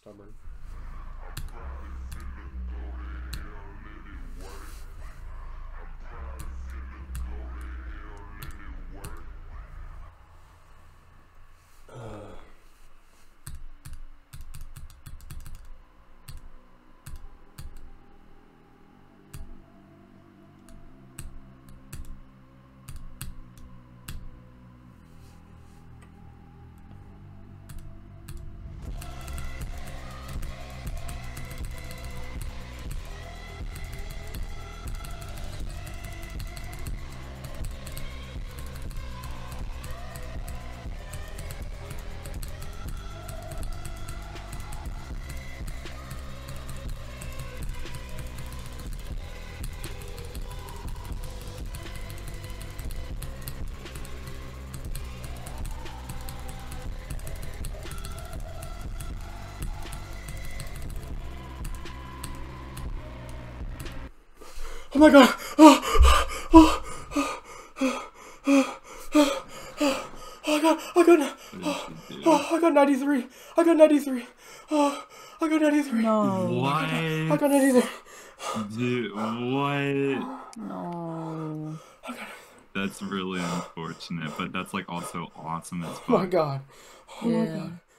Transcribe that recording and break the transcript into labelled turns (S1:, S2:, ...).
S1: stubborn. Oh my god! I got 93. I got 93. I got 93.
S2: No.
S3: What?
S1: I got 93.
S3: Dude, what?
S2: No.
S3: That's really unfortunate, but that's like also awesome as fuck.
S1: Oh my god. Oh my
S2: Yeah.
S1: god.